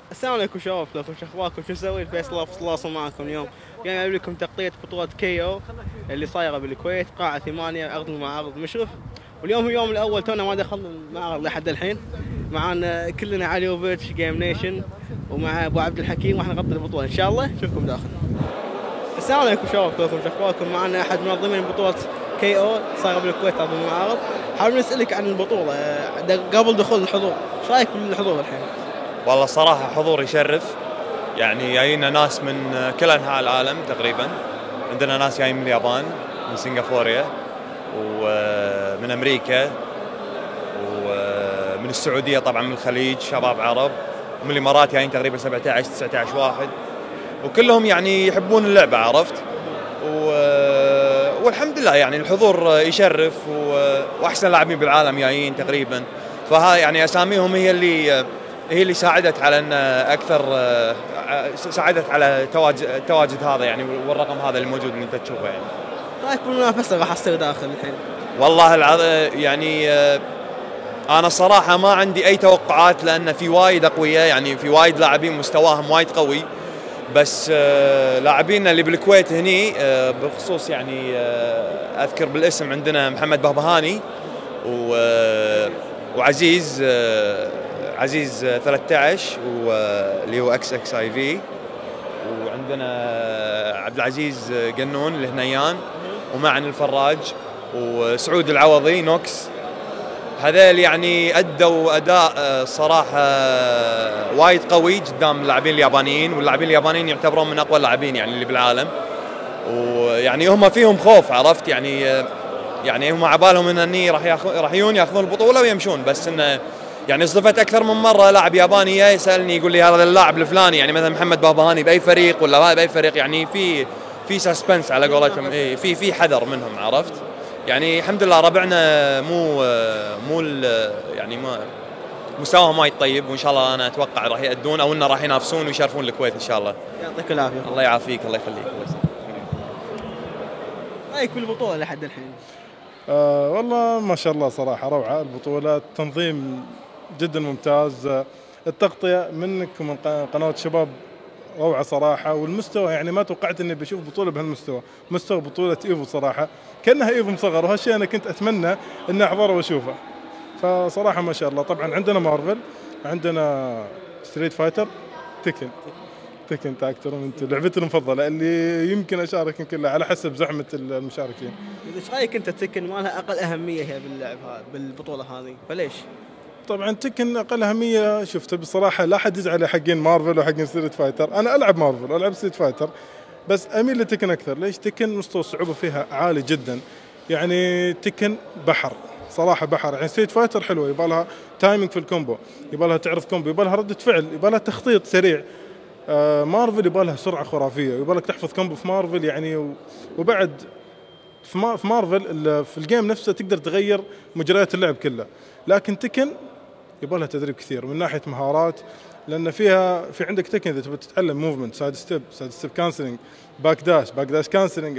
السلام عليكم شباب، كيفكم؟ شو اخباركم؟ شو نسوي؟ فيصل تواصل معكم اليوم. جاي اجيب لكم تغطية بطولة KO اللي صايرة بالكويت، قاعة 8 عرض مع عرض مشرف. واليوم هو اليوم الاول، تونا ما دخلنا المعرض لحد الحين. معانا كلنا عليوفيتش جيم نيشن ومع ابو عبد الحكيم، راح نغطي البطولة ان شاء الله. نشوفكم داخل. السلام عليكم شباب، كيفكم؟ شو اخباركم؟ معنا احد منظمين بطولة KO صايرة بالكويت عرض المعارض. حابب نسألك عن البطولة قبل دخول الحضور، ايش رايك بالحضور الحين؟ والله صراحة حضور يشرف، يعني جايين ناس من كل أنحاء العالم تقريبا. عندنا ناس جايين من اليابان، من سنغافوريا، ومن أمريكا، ومن السعودية طبعا، من الخليج شباب عرب، ومن الإمارات جايين تقريبا 17-19 واحد، وكلهم يعني يحبون اللعبة، عرفت. والحمد لله يعني الحضور يشرف، وأحسن لاعبين بالعالم جايين تقريبا. فها يعني أساميهم هي اللي ساعدت على ان اكثر، ساعدت على التواجد هذا يعني، والرقم هذا اللي موجود اللي انت تشوفه يعني. رايك بالمنافسه راح تصير داخل الحين؟ والله يعني انا صراحه ما عندي اي توقعات، لان في وايد اقوياء، يعني في وايد لاعبين مستواهم وايد قوي. بس لاعبينا اللي بالكويت هني بخصوص يعني اذكر بالاسم، عندنا محمد بهبهاني وعزيز عزيز 13 واللي هو XXIV، وعندنا عبد العزيز قنون الهنيان، ومعن الفراج، وسعود العوضي نوكس. هذول يعني أدوا أداء صراحة وايد قوي قدام اللاعبين اليابانيين، واللاعبين اليابانيين يعتبرون من أقوى اللاعبين يعني اللي بالعالم. ويعني هم فيهم خوف، عرفت يعني هم عبالهم اني راح ياخذون البطولة ويمشون. بس انه يعني صدفت اكثر من مره لاعب ياباني يسالني يقول لي هذا اللاعب الفلاني، يعني مثلا محمد بهبهاني باي فريق ولا هذا باي فريق، يعني في سسبنس على قولتهم، في حذر منهم، عرفت. يعني الحمد لله ربعنا مو يعني ما مستواهم وايد طيب، وان شاء الله انا اتوقع راح يأدون او انه راح ينافسون ويشرفون الكويت ان شاء الله. يعطيك العافيه. الله يعافيك، الله يخليك. رايك بالبطوله لحد الحين؟ والله ما شاء الله صراحه روعه البطوله، تنظيم جدا ممتاز، التغطيه منك ومن قنوات شباب روعه صراحه، والمستوى يعني ما توقعت اني بشوف بطوله بهالمستوى، مستوى بطوله ايفو صراحه كانها ايفو مصغر، وهالشيء انا كنت اتمنى اني احضره واشوفه. فصراحه ما شاء الله. طبعا عندنا مارفل، عندنا ستريت فايتر، تكن تاكترون، انت لعبتي المفضله اللي يمكن اشارك يمكن على حسب زحمه المشاركين. ايش رايك انت تكن ما لها اقل اهميه هي بالبطوله هذه، فليش؟ طبعا تكن اقل اهميه، شفت بصراحه لا حد يزعل حقين مارفل وحقين ستريت فايتر، انا العب مارفل والعب ستريت فايتر، بس اميل لتكن اكثر. ليش؟ تكن مستوى الصعوبه فيها عالي جدا، يعني تكن بحر صراحه، بحر. يعني ستريت فايتر حلوه، يبغى لها تايمينج في الكومبو، يبغى لها تعرف كومبو، يبغى لها رده فعل، يبغى لها تخطيط سريع. مارفل يبغى لها سرعه خرافيه، يبغى لك تحفظ كومبو في مارفل يعني. وبعد في مارفل في الجيم نفسه تقدر تغير مجريات اللعب كلها، لكن تكن يبغى لها تدريب كثير من ناحيه مهارات، لان في عندك تكن اذا تبي تتعلم موفمنت، سايد ستيب كانسلنج، باك داش كانسلنج،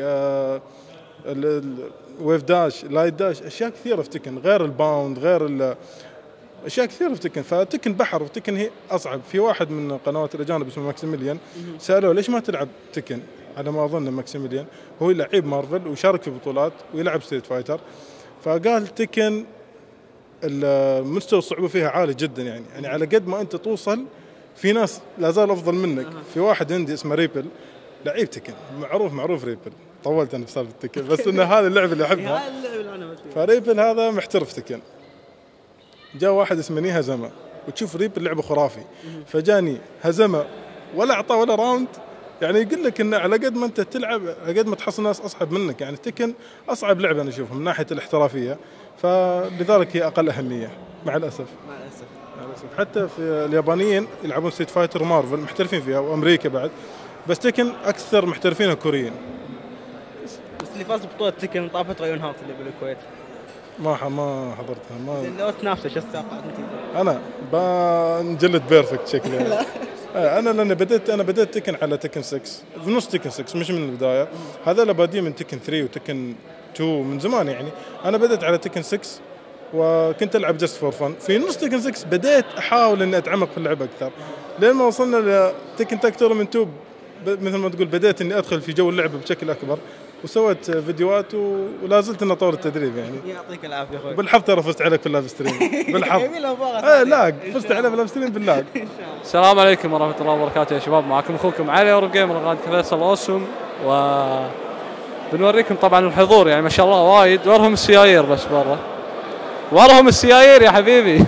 ويف داش، لايت داش، اشياء كثيره في تكن غير الباوند، غير اشياء كثيره في تكن. فتكن بحر، وتكن هي اصعب. في واحد من قنوات الاجانب اسمه ماكسيميليان سالوه ليش ما تلعب تكن، على ما اظن ماكسيميليان هو لعيب مارفل ويشارك في بطولات ويلعب ستريت فايتر، فقال تكن المستوى الصعوبة فيها عالي جدا، يعني على قد ما أنت توصل في ناس لا زال أفضل منك. في واحد عندي اسمه ريبل، لعيب تكن معروف ريبل، طولت أنا في سالفة التكن بس إنه هذا اللعبة اللي أحبها. فريبل هذا محترف تكن. جاء واحد اسمه ني هزمه، وتشوف ريبل لعبه خرافي، فجاني هزمه ولا أعطى ولا راوند. يعني يقول لك إنه على قد ما أنت تلعب على قد ما تحصل ناس أصعب منك، يعني تكن أصعب لعبة أنا أشوفها من ناحية الاحترافية، فلذلك هي أقل أهمية مع الأسف. حتى في اليابانيين يلعبون ستريت فايتر ومارفل محترفين فيها، وأمريكا بعد، بس تكن أكثر محترفينها كوريين. بس اللي فاز ببطولة تكن طافت ريون هارت اللي بالكويت، ما حضرتها. ما لو تنافسه شو تتوقع انت؟ أنا بنجلد بيرفكت شكلي. انا لان بديت تكن على تكن 6، في نص تكن 6 مش من البدايه، هذا بادين من تكن 3 وتكن 2 من زمان. يعني انا بديت على تكن 6 وكنت العب جست فور فن. في نص تكن 6 بديت احاول اني اتعمق في اللعبه اكثر، لين ما وصلنا لتكن تاك تورنمنت 2 مثل ما تقول بديت اني ادخل في جو اللعبه بشكل اكبر، وسويت فيديوهات ولا زلت ان اطور التدريب يعني. يعطيك العافيه اخوي. بالحظ ترى فزت عليك في اللايف ستريم. بالحظ. لاق فزت عليه في اللايف ستريم باللاق. السلام عليكم ورحمة الله وبركاته يا شباب، معكم اخوكم علي اورب جيمر غاد فيصل اوسم، بنوريكم طبعا الحضور يعني ما شاء الله وايد، ورهم السيايير بس برا، ورهم السيايير يا حبيبي.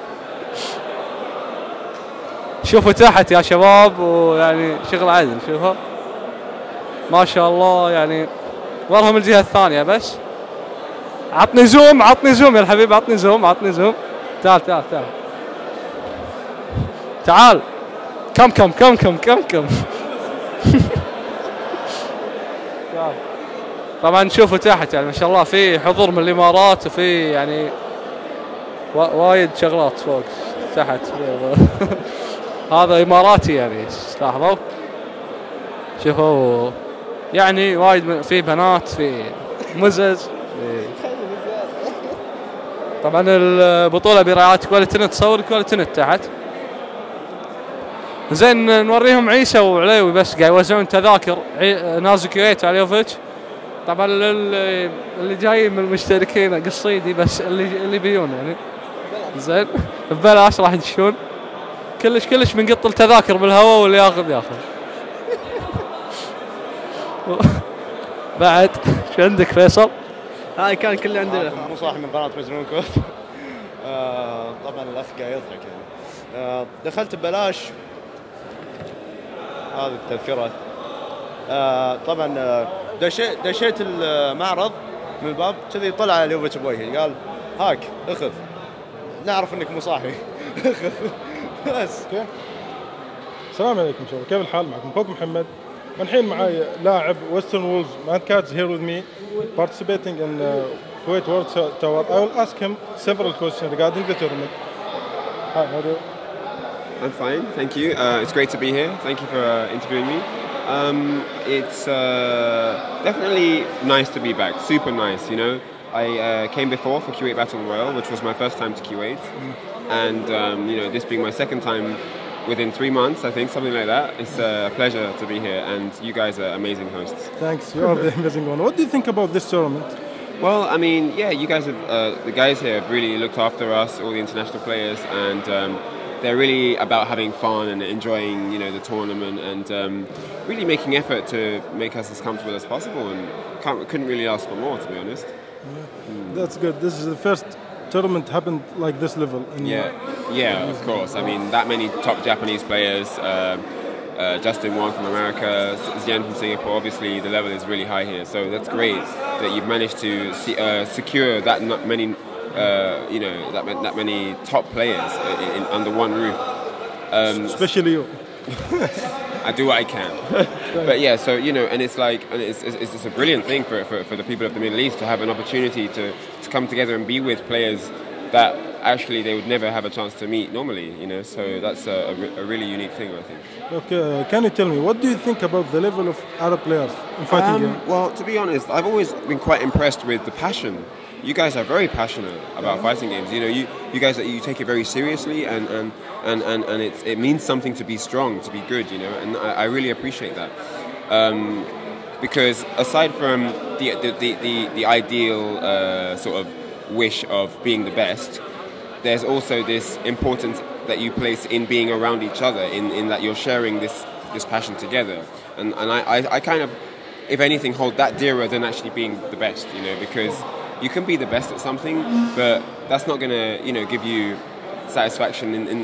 شوفوا تحت يا شباب، ويعني شغل عدل، شوفوا ما شاء الله يعني، ورهم الجهة الثانية بس. عطني زوم يا الحبيب، عطني زوم. تعال تعال كم. طبعا شوفوا تحت يعني ما شاء الله في حضور من الامارات، وفي يعني وايد شغلات فوق تحت. هذا اماراتي يعني، لاحظوا شوفوا يعني وايد، في بنات، في مزز. طبعا البطوله برعايه كواليتي نت، تصور كواليتي نت تحت. زين نوريهم عيسى وعليوي بس قاعد يوزعون تذاكر، نازل كويت عليوفيتش. طبعا اللي جايين من المشتركين قصيدي بس، اللي بيون يعني زين ببلاش راح يدشون، كلش بنقط التذاكر بالهواء، واللي ياخذ بعد شو عندك فيصل؟ هاي كان كله عندنا. مو صاحي من قناه مجنون كوت. طبعا الاخ قاعد يضحك يعني. دخلت ببلاش، هذه التذكره. طبعا دشيت المعرض من الباب كذي، طلع اليوفيتش بوجهي قال هاك اخذ، نعرف انك مو صاحي. اخذ بس. السلام عليكم شباب، كيف الحال؟ معكم اخوكم محمد، والحين معاي لاعب ويسترن وولز ماد كاتس here with me participating in Kuwait World Tower. I will ask him several questions regarding the tournament. Hi, how are you? I'm fine, thank you. It's great to be here. Thank you for interviewing me. It's definitely nice to be back. Super nice, you know. I came before for Kuwait Battle Royale, which was my first time to Kuwait, and you know, this being my second time within 3 months, I think, something like that. It's a pleasure to be here, and you guys are amazing hosts. Thanks, you are the amazing one. What do you think about this tournament? Well, I mean, yeah, you guys have, the guys here have really looked after us, all the international players, and they're really about having fun and enjoying, you know, the tournament, and really making effort to make us as comfortable as possible, and couldn't really ask for more, to be honest. That's good. This is the first tournament happened like this level. Yeah, of course. I mean, that many top Japanese players, Justin Wong from America, Xian from Singapore, obviously the level is really high here, so that's great that you've managed to secure that many you know, that many top players under one roof. Especially you. I do what I can. But yeah, so you know, and it's like, and it's a brilliant thing for the people of the Middle East to have an opportunity to come together and be with players that actually they would never have a chance to meet normally, you know. So that's a really unique thing, I think. Okay, can you tell me, what do you think about the level of Arab players in fighting game? Well, to be honest, I've always been quite impressed with the passion. You guys are very passionate about fighting games. You know, you guys, you take it very seriously, and it means something to be strong, to be good. You know, and I really appreciate that. Because aside from the ideal sort of wish of being the best, there's also this importance that you place in being around each other, in that you're sharing this passion together, and I kind of, if anything, hold that dearer than actually being the best, you know, because you can be the best at something, but that's not going to, you know, give you satisfaction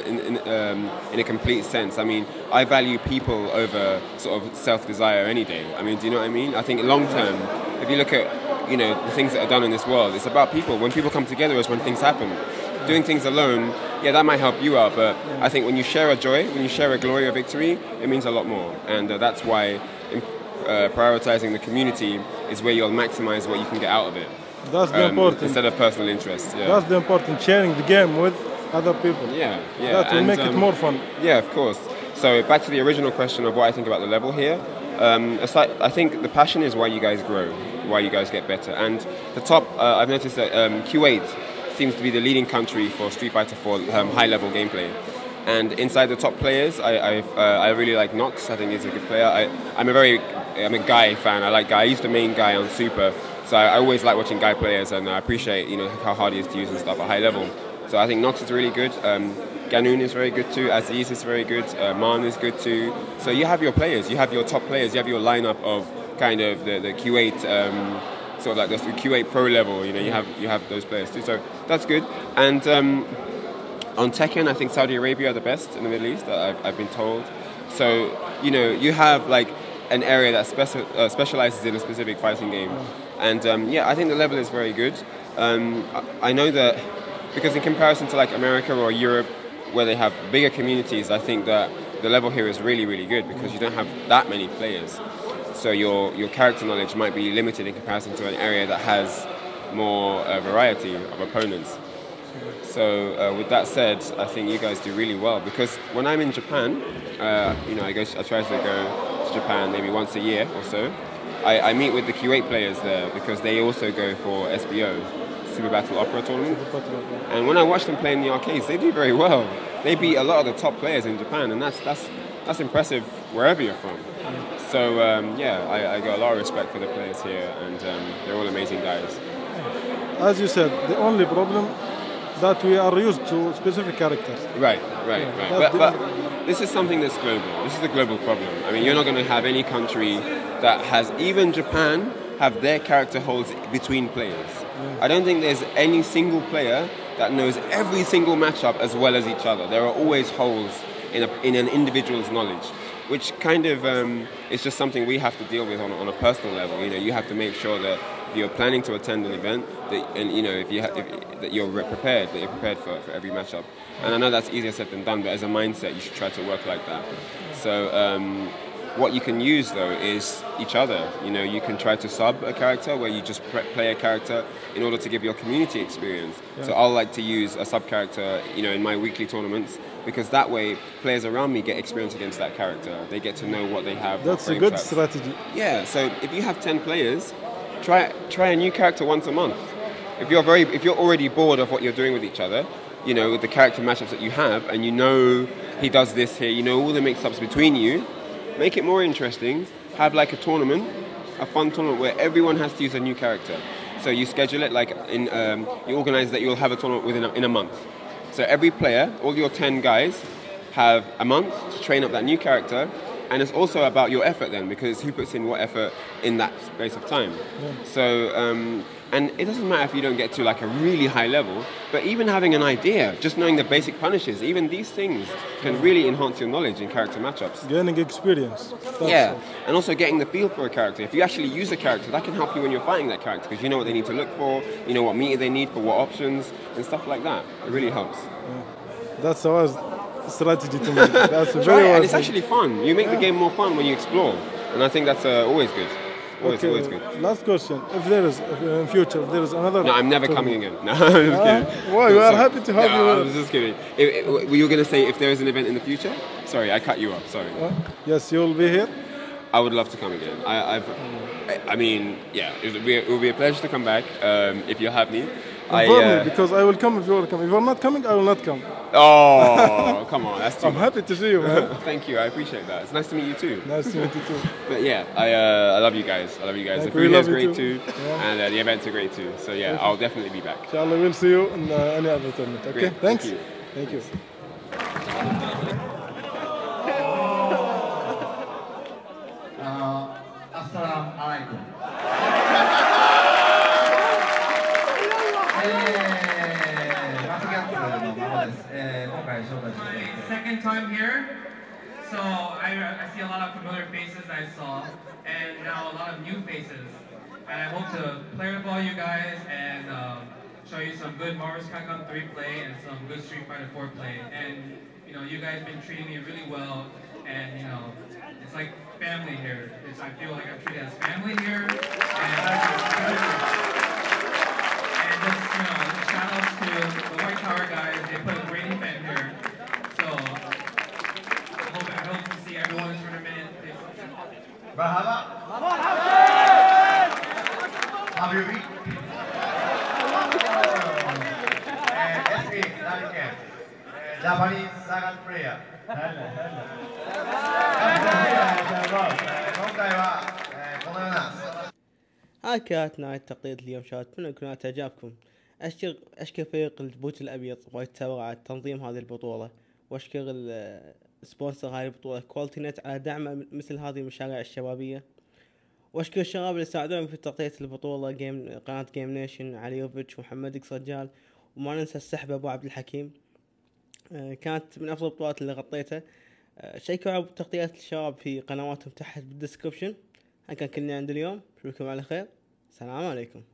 in a complete sense. I mean, I value people over sort of self-desire any day. I mean, do you know what I mean? I think long term, if you look at, you know, the things that are done in this world, it's about people. When people come together is when things happen. Doing things alone, yeah, that might help you out, but I think when you share a joy, when you share a glory or victory, it means a lot more. And that's why prioritizing the community is where you'll maximize what you can get out of it. That's the important. Instead of personal interest. Yeah. That's the important, sharing the game with other people. Yeah. That will make it more fun. Yeah, of course. So back to the original question of what I think about the level here. Aside, I think the passion is why you guys grow, why you guys get better. And the top, I've noticed that Kuwait seems to be the leading country for Street Fighter 4 high-level gameplay. And inside the top players, I really like Nox. I think he's a good player. I'm a Guy fan. I like Guy. I used to main Guy on Super, so I always like watching Guy players, and I appreciate how hard he is to use and stuff at high level. So I think Nox is really good. Ganoon is very good too. Aziz is very good. Man is good too. So you have your players. You have your top players. You have your lineup of kind of the Q8. Sort of like the Q8 Pro level, you have those players too. So that's good. And on Tekken, I think Saudi Arabia are the best in the Middle East, that I've been told. So, you have like an area that specializes in a specific fighting game. And I think the level is very good. I know that because in comparison to like America or Europe, where they have bigger communities, I think that the level here is really, really good because you don't have that many players. So your character knowledge might be limited in comparison to an area that has more variety of opponents. So with that said, I think you guys do really well because when I'm in Japan, I try to go to Japan maybe once a year or so. I meet with the Q8 players there because they also go for SBO, Super Battle Opera Tournament. And when I watch them play in the arcades, they do very well. They beat a lot of the top players in Japan, and that's impressive wherever you're from. So I got a lot of respect for the players here, and they're all amazing guys. As you said, the only problem that we are used to specific characters. Right. But this is something that's global. This is a global problem. I mean, you're not going to have any country that has, even Japan, have their character holds between players. I don't think there's any single player that knows every single matchup as well as each other. There are always holes in an individual's knowledge, which kind of is just something we have to deal with on a personal level. You have to make sure that if you're planning to attend an event, that you're prepared for every matchup. And I know that's easier said than done, but as a mindset, you should try to work like that. So what you can use though is each other. You can try to sub a character where you just play a character in order to give your community experience. Yeah. So I'll like to use a sub character, in my weekly tournaments, because that way players around me get experience against that character. They get to know what they have. That's a good strategy. Yeah. So if you have 10 players, try a new character once a month. If you're already bored of what you're doing with each other, with the character matchups that you have, and he does this here, all the mix-ups between you, make it more interesting. Have like a tournament, a fun tournament where everyone has to use a new character. So you schedule it you organize that you'll have a tournament in a month. So every player, all your 10 guys, have a month to train up that new character. And it's also about your effort then, because who puts in what effort in that space of time. Yeah. So, and it doesn't matter if you don't get to like a really high level, but even having an idea, just knowing the basic punishes, even these things can really enhance your knowledge in character matchups. Gaining experience. And also getting the feel for a character. If you actually use a character, that can help you when you're fighting that character, because you know what they need to look for, you know what meter they need for what options, and stuff like that. It really helps. Yeah. That's our strategy to make. That's very and it's actually fun. You make the game more fun when you explore, and I think that's always good. Always good. Last question: if there is in future, if there is another. No, I'm never coming again. No, I'm just kidding. Why? We are happy to have you. I was just kidding. Were you going to say if there is an event in the future? Sorry, I cut you off. Sorry. Yes, you will be here. I would love to come again. I mean, it will be a pleasure to come back if you have me. Inform me, because I will come if you will come. If you're not coming, I will not come. Oh, come on. That's too I'm happy to see you, man. Thank you. I appreciate that. It's nice to meet you too. Nice to meet you too. But yeah, I love you guys. I love you guys. The food here is great too. And the events are great too. So yeah, I'll definitely be back. Inshallah, we'll see you in any other tournament. Okay? Great. Thanks. Thank you. Assalamu alaikum. Second time here, so I see a lot of familiar faces I saw, and now a lot of new faces. And I hope to play with all you guys and show you some good Marvel vs. Capcom 3 play and some good Street Fighter 4 play. And you guys have been treating me really well, and it's like family here. I feel like I'm treated as family here, and just shout outs to the White Tower guys. They put a great event here. So I hope to see everyone in the tournament. Marhaba. Habibi. Japanese Sagan Prayer. 今回はこのような هاي كانت نهاية تغطية اليوم. شاهد أتمنى يكون إعجابكم. أشكر فريق البوت الأبيض ويتابع على تنظيم هذه البطولة، وأشكر السبونسر هاي البطولة كواليتي نت على دعم مثل هذه المشاريع الشبابية، وأشكر الشباب اللي ساعدوني في تغطية البطولة قناة جيم نيشن، عليوفيتش ومحمد إكس رجال، وما ننسى السحبة أبو عبد الحكيم. كانت من أفضل البطولات اللي غطيتها. شيكوا على تغطيات الشباب في قنواتهم تحت بالديسكربشن. هاي كان كلنا عند اليوم. نشوفكم على خير. السلام عليكم.